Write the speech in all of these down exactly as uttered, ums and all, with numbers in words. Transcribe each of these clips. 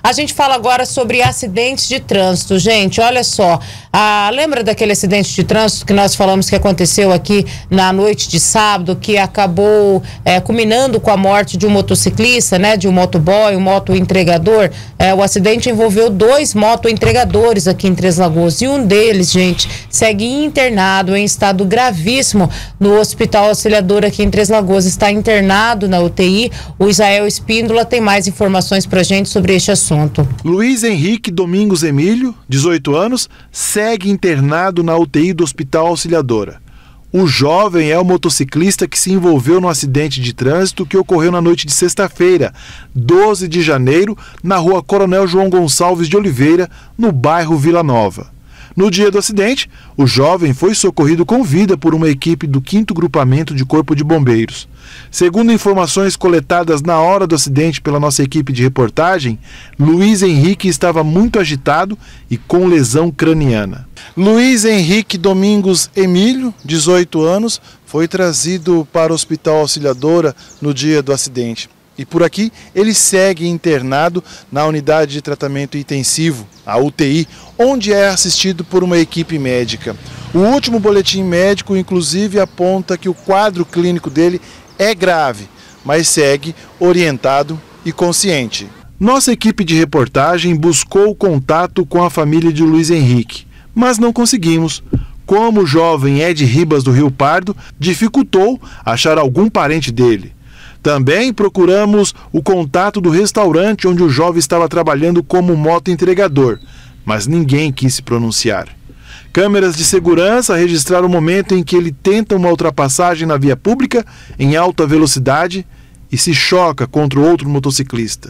A gente fala agora sobre acidentes de trânsito. Gente, olha só, ah, lembra daquele acidente de trânsito que nós falamos que aconteceu aqui na noite de sábado, que acabou é, culminando com a morte de um motociclista, né, de um motoboy, um motoentregador? É, o acidente envolveu dois motoentregadores aqui em Três Lagoas e um deles, gente, segue internado em estado gravíssimo no Hospital Auxiliador aqui em Três Lagoas. Está internado na U T I. O Israel Espíndola tem mais informações pra gente sobre este assunto. Luiz Henrique Domingos Emílio, dezoito anos, segue internado na U T I do Hospital Auxiliadora. O jovem é o motociclista que se envolveu no acidente de trânsito que ocorreu na noite de sexta-feira, doze de janeiro, na rua Coronel João Gonçalves de Oliveira, no bairro Vila Nova. No dia do acidente, o jovem foi socorrido com vida por uma equipe do quinto Grupamento de Corpo de Bombeiros. Segundo informações coletadas na hora do acidente pela nossa equipe de reportagem, Luiz Henrique estava muito agitado e com lesão craniana. Luiz Henrique Domingos Emílio, dezoito anos, foi trazido para o Hospital Auxiliadora no dia do acidente. E por aqui ele segue internado na unidade de tratamento intensivo, a U T I, onde é assistido por uma equipe médica. O último boletim médico, inclusive, aponta que o quadro clínico dele é grave, mas segue orientado e consciente. Nossa equipe de reportagem buscou contato com a família de Luiz Henrique, mas não conseguimos. Como o jovem é de Ribas do Rio Pardo, dificultou achar algum parente dele. Também procuramos o contato do restaurante onde o jovem estava trabalhando como motoentregador, mas ninguém quis se pronunciar. Câmeras de segurança registraram o momento em que ele tenta uma ultrapassagem na via pública em alta velocidade e se choca contra outro motociclista.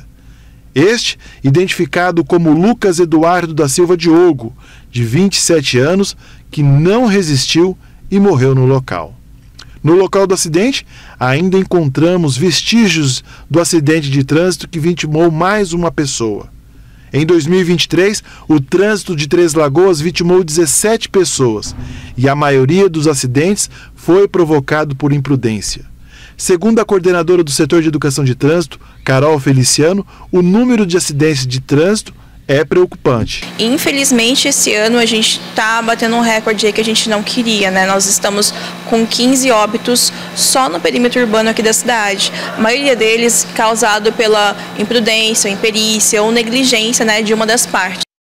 Este, identificado como Lucas Eduardo da Silva Diogo, de vinte e sete anos, que não resistiu e morreu no local. No local do acidente, ainda encontramos vestígios do acidente de trânsito que vitimou mais uma pessoa. Em dois mil e vinte e três, o trânsito de Três Lagoas vitimou dezessete pessoas e a maioria dos acidentes foi provocado por imprudência. Segundo a coordenadora do setor de educação de trânsito, Carol Feliciano, o número de acidentes de trânsito é preocupante. Infelizmente, esse ano a gente está batendo um recorde aí que a gente não queria, né? Nós estamos com quinze óbitos só no perímetro urbano aqui da cidade. A maioria deles causado pela imprudência, imperícia ou negligência, né, de uma das partes.